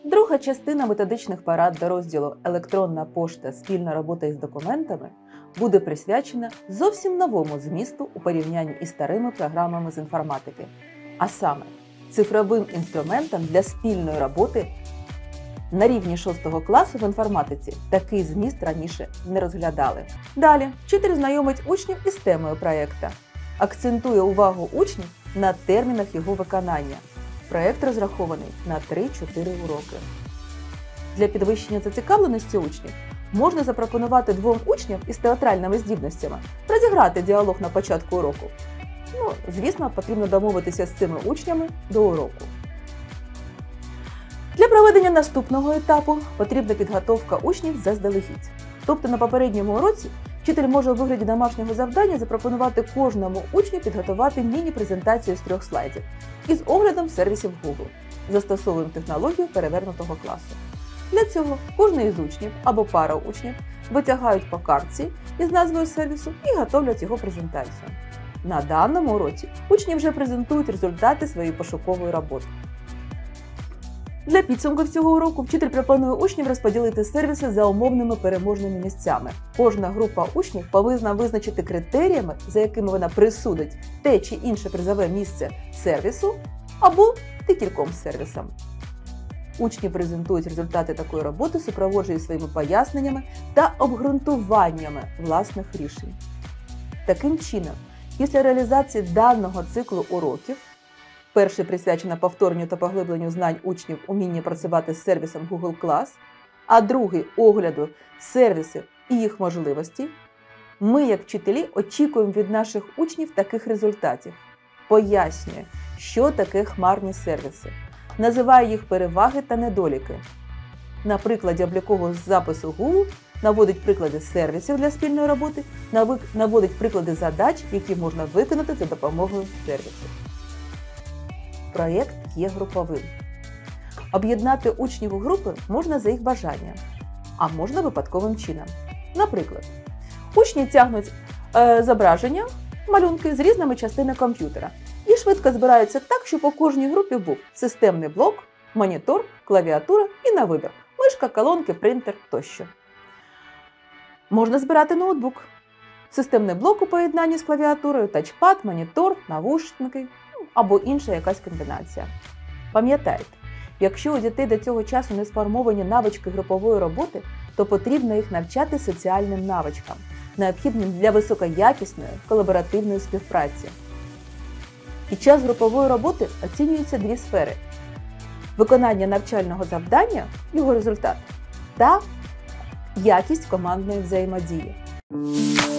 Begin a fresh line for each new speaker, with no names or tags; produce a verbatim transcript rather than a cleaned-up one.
Друга частина методичних порад до розділу «Електронна пошта. Спільна робота із документами» буде присвячена зовсім новому змісту у порівнянні із старими програмами з інформатики, а саме цифровим інструментам для спільної роботи. На рівні шостого класу в інформатиці такий зміст раніше не розглядали. Далі вчитель знайомить учнів із темою проєкту, акцентує увагу учнів на термінах його виконання. Проєкт розрахований на три-чотири уроки. Для підвищення зацікавленості учнів можна запропонувати двом учням із театральними здібностями розіграти діалог на початку уроку. Ну, звісно, потрібно домовитися з цими учнями до уроку. Для проведення наступного етапу потрібна підготовка учнів заздалегідь. Тобто на попередньому уроці вчитель може у вигляді домашнього завдання запропонувати кожному учню підготувати міні-презентацію з трьох слайдів із оглядом сервісів Google. Застосовуємо технологію перевернутого класу. Для цього кожен із учнів або пара учнів витягають по картці із назвою сервісу і готовлять його презентацію. На даному уроці учні вже презентують результати своєї пошукової роботи. Для підсумків цього уроку вчитель пропонує учнів розподілити сервіси за умовними переможними місцями. Кожна група учнів повинна визначити критеріями, за якими вона присудить те чи інше призове місце сервісу або декільком сервісам. Учні презентують результати такої роботи, супроводжують своїми поясненнями та обґрунтуваннями власних рішень. Таким чином, після реалізації даного циклу уроків, перший присвячений повторенню та поглибленню знань учнів уміння працювати з сервісом Google Class, а другий – огляду сервісів і їх можливостей, ми, як вчителі, очікуємо від наших учнів таких результатів. Пояснює, що таке хмарні сервіси, називає їх переваги та недоліки. На прикладі облікового запису Google наводить приклади сервісів для спільної роботи, наводить приклади задач, які можна виконати за допомогою сервісів. Проєкт є груповим. Об'єднати учнів у групи можна за їх бажанням, а можна випадковим чином. Наприклад, учні тягнуть е, зображення, малюнки з різними частинами комп'ютера і швидко збираються так, щоб у кожній групі був системний блок, монітор, клавіатура і на вибір – мишка, колонки, принтер тощо. Можна збирати ноутбук. Системний блок у поєднанні з клавіатурою, тачпад, монітор, навушники або інша якась комбінація. Пам'ятайте, якщо у дітей до цього часу не сформовані навички групової роботи, то потрібно їх навчати соціальним навичкам, необхідним для високоякісної колаборативної співпраці. Під час групової роботи оцінюються дві сфери – виконання навчального завдання, його результат, та якість командної взаємодії.